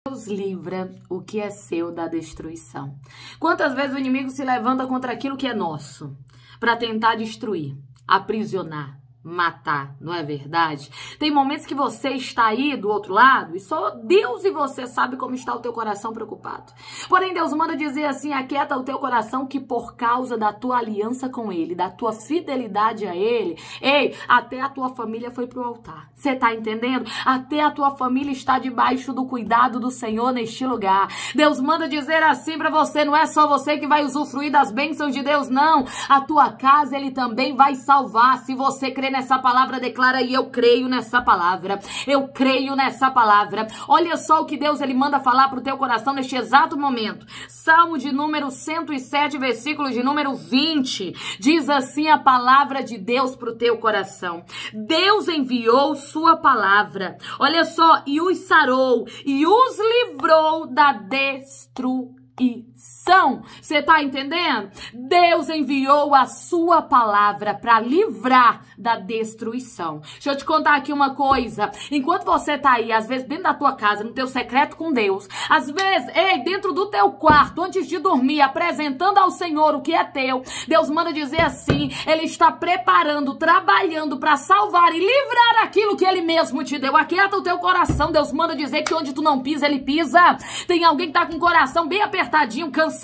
Deus livra o que é seu da destruição. Quantas vezes o inimigo se levanta contra aquilo que é nosso para tentar destruir, aprisionar, matar, não é verdade? Tem momentos que você está aí do outro lado e só Deus e você sabe como está o teu coração preocupado. Porém, Deus manda dizer assim: aquieta o teu coração, que por causa da tua aliança com Ele, da tua fidelidade a Ele, ei, até a tua família foi pro altar. Você tá entendendo? Até a tua família está debaixo do cuidado do Senhor neste lugar. Deus manda dizer assim para você: não é só você que vai usufruir das bênçãos de Deus, não. A tua casa Ele também vai salvar. Se você crer nessa palavra, declara: e eu creio nessa palavra. Eu creio nessa palavra. Olha só o que Deus Ele manda falar pro teu coração neste exato momento. Salmo de número 107, versículo de número 20. Diz assim a palavra de Deus pro teu coração: Deus enviou sua palavra, olha só, e os sarou e os livrou da destruição. Você tá entendendo? Deus enviou a sua palavra para livrar da destruição. Deixa eu te contar aqui uma coisa. Enquanto você tá aí, às vezes dentro da tua casa, no teu secreto com Deus, às vezes, dentro do teu quarto, antes de dormir, apresentando ao Senhor o que é teu, Deus manda dizer assim: Ele está preparando, trabalhando para salvar e livrar aquilo que Ele mesmo te deu. Aquieta o teu coração. Deus manda dizer que onde tu não pisa, Ele pisa. Tem alguém que tá com o coração bem apertadinho, cansado,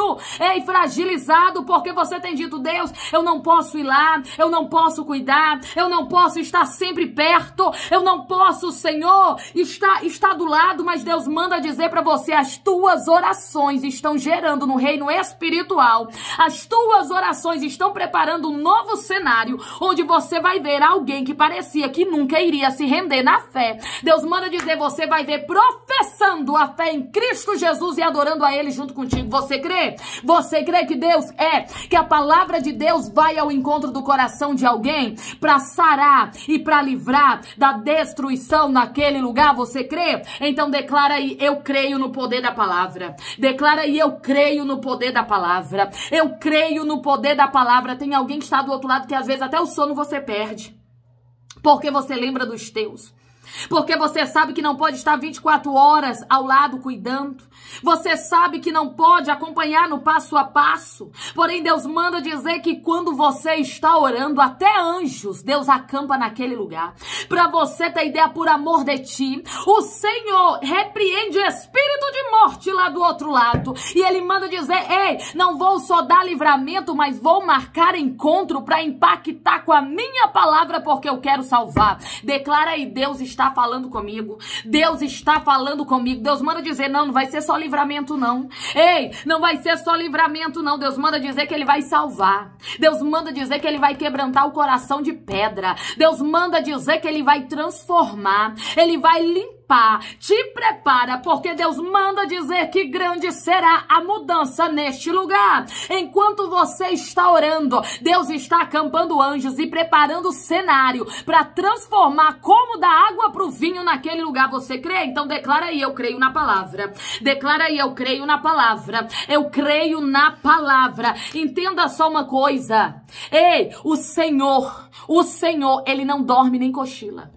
fragilizado, porque você tem dito: Deus, eu não posso ir lá, eu não posso cuidar, eu não posso estar sempre perto, eu não posso, Senhor, estar do lado. Mas Deus manda dizer para você: as tuas orações estão gerando no reino espiritual, as tuas orações estão preparando um novo cenário, onde você vai ver alguém que parecia que nunca iria se render na fé. Deus manda dizer: você vai ver professando a fé em Cristo Jesus e adorando a Ele junto contigo. Você crê? Você crê que Deus que a palavra de Deus vai ao encontro do coração de alguém para sarar e para livrar da destruição naquele lugar? Você crê? Então declara aí: eu creio no poder da palavra. Declara aí: eu creio no poder da palavra. Eu creio no poder da palavra. Tem alguém que está do outro lado que às vezes até o sono você perde, porque você lembra dos teus. Porque você sabe que não pode estar 24 horas ao lado cuidando. Você sabe que não pode acompanhar no passo a passo. Porém, Deus manda dizer que quando você está orando, até anjos, Deus acampa naquele lugar. Para você ter ideia, por amor de ti, o Senhor repreende espírito de morte lá do outro lado. E Ele manda dizer: não vou só dar livramento, mas vou marcar encontro para impactar com a minha palavra, porque eu quero salvar. Declara aí: Deus está falando comigo. Deus está falando comigo. Deus manda dizer: não vai ser só livramento, não. Não vai ser só livramento, não. Deus manda dizer que Ele vai salvar. Deus manda dizer que Ele vai quebrantar o coração de pedra. Deus manda dizer que Ele vai transformar. Ele vai limpar. Te prepara, porque Deus manda dizer que grande será a mudança neste lugar. Enquanto você está orando, Deus está acampando anjos e preparando o cenário para transformar como da água para o vinho naquele lugar. Você crê? Então declara aí: eu creio na palavra. Declara aí: eu creio na palavra. Eu creio na palavra. Entenda só uma coisa: o Senhor, Ele não dorme nem cochila.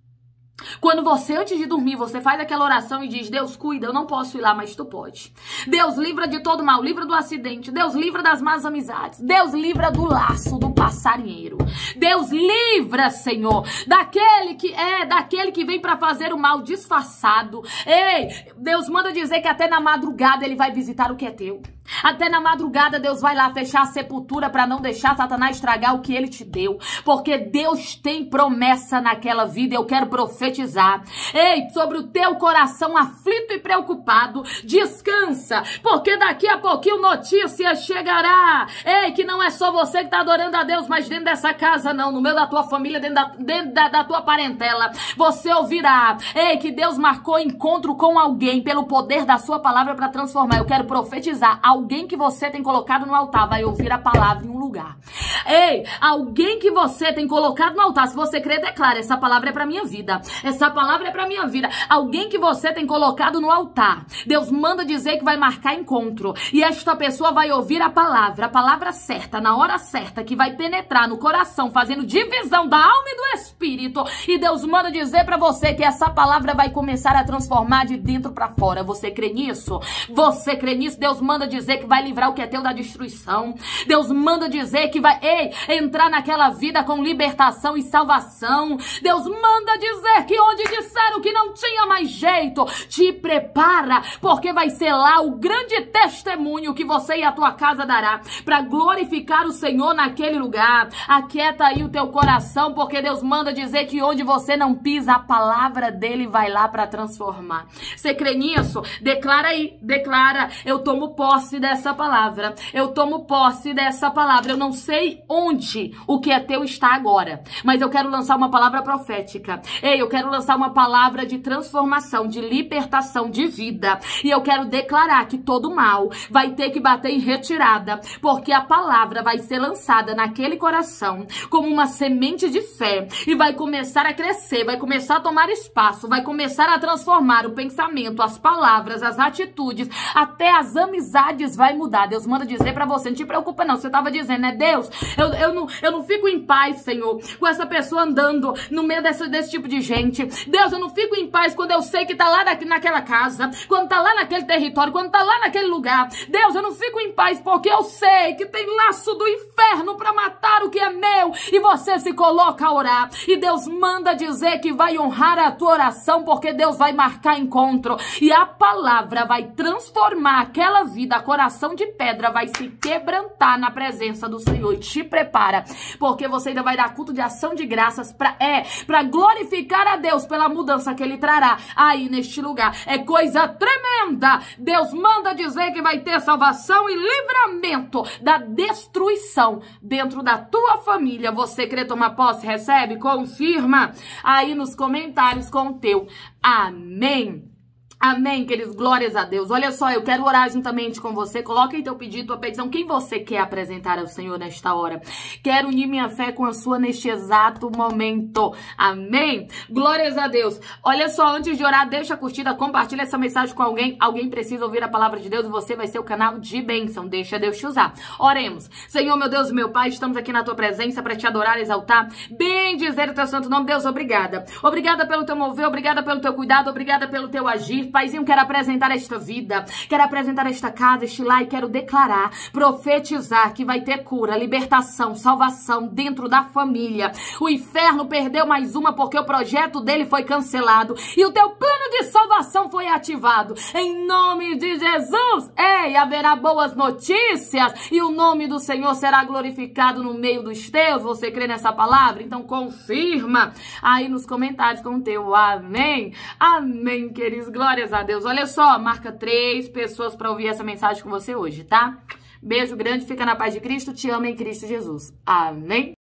Quando você, antes de dormir, você faz aquela oração e diz: Deus, cuida, eu não posso ir lá, mas tu pode. Deus, livra de todo mal, livra do acidente. Deus, livra das más amizades. Deus, livra do laço do passarinheiro. Deus, livra, Senhor, daquele que vem para fazer o mal disfarçado. Deus manda dizer que até na madrugada Ele vai visitar o que é teu. Até na madrugada Deus vai lá fechar a sepultura para não deixar Satanás estragar o que Ele te deu. Porque Deus tem promessa naquela vida. Eu quero profetizar. Sobre o teu coração aflito e preocupado, descansa, porque daqui a pouquinho notícia chegará. Que não é só você que está adorando a Deus, mas dentro dessa casa não, no meio da tua família, dentro da tua parentela, você ouvirá, que Deus marcou encontro com alguém pelo poder da sua palavra para transformar. Eu quero profetizar: alguém que você tem colocado no altar vai ouvir a palavra em um lugar lugar. Ei, alguém que você tem colocado no altar, se você crer, declara, essa palavra é pra minha vida. Essa palavra é pra minha vida. Alguém que você tem colocado no altar, Deus manda dizer que vai marcar encontro. E esta pessoa vai ouvir a palavra certa, na hora certa, que vai penetrar no coração, fazendo divisão da alma e do espírito. E Deus manda dizer pra você que essa palavra vai começar a transformar de dentro pra fora. Você crê nisso? Você crê nisso? Deus manda dizer que vai livrar o que é teu da destruição. Deus manda dizer que vai, entrar naquela vida com libertação e salvação. Deus manda dizer que onde disseram que não tinha mais jeito, te prepara, porque vai ser lá o grande testemunho que você e a tua casa dará para glorificar o Senhor naquele lugar. Aquieta aí o teu coração, porque Deus manda dizer que onde você não pisa, a palavra dele vai lá para transformar. Você crê nisso? Declara aí, declara, eu tomo posse dessa palavra, eu tomo posse dessa palavra. Eu não sei onde o que é teu está agora, mas eu quero lançar uma palavra profética. Eu quero lançar uma palavra de transformação, de libertação, de vida. E eu quero declarar que todo mal vai ter que bater em retirada, porque a palavra vai ser lançada naquele coração como uma semente de fé e vai começar a crescer, vai começar a tomar espaço, vai começar a transformar o pensamento, as palavras, as atitudes, até as amizades vai mudar. Deus manda dizer pra você, não te preocupa não, você tava dizendo, né, Deus, eu não fico em paz, Senhor, com essa pessoa andando no meio desse tipo de gente. Deus, eu não fico em paz quando eu sei que tá lá naquela casa, quando tá lá naquele território, quando tá lá naquele lugar. Deus, eu não fico em paz porque eu sei que tem laço do inferno pra matar o que é meu. E você se coloca a orar. E Deus manda dizer que vai honrar a tua oração, porque Deus vai marcar encontro. E a palavra vai transformar aquela vida, coração de pedra, vai se quebrantar na presença do Senhor. E te prepara, porque você ainda vai dar culto de ação de graças pra glorificar a Deus pela mudança que ele trará aí neste lugar. É coisa tremenda. Deus manda dizer que vai ter salvação e livramento da destruição dentro da tua família. Você crê, tomar posse, recebe, confirma aí nos comentários com o teu amém. Amém, queridos, glórias a Deus. Olha só, eu quero orar juntamente com você. Coloque aí teu pedido, tua petição. Quem você quer apresentar ao Senhor nesta hora? Quero unir minha fé com a sua neste exato momento. Amém? Glórias a Deus. Olha só, antes de orar, deixa a curtida, compartilha essa mensagem com alguém. Alguém precisa ouvir a palavra de Deus e você vai ser o canal de bênção. Deixa Deus te usar. Oremos. Senhor, meu Deus e meu Pai, estamos aqui na tua presença para te adorar, exaltar, bem dizer o teu santo nome. Deus, obrigada. Obrigada pelo teu mover, obrigada pelo teu cuidado, obrigada pelo teu agir. Paizinho, quero apresentar esta vida, quero apresentar esta casa, este lar, e quero declarar, profetizar que vai ter cura, libertação, salvação dentro da família. O inferno perdeu mais uma porque o projeto dele foi cancelado e o teu plano de salvação foi ativado. Em nome de Jesus, haverá boas notícias e o nome do Senhor será glorificado no meio dos teus. Você crê nessa palavra? Então confirma aí nos comentários com o teu amém. Amém, queridos, glórias a Deus. Olha só, marca 3 pessoas para ouvir essa mensagem com você hoje, tá? Beijo grande, fica na paz de Cristo, te amo em Cristo Jesus. Amém?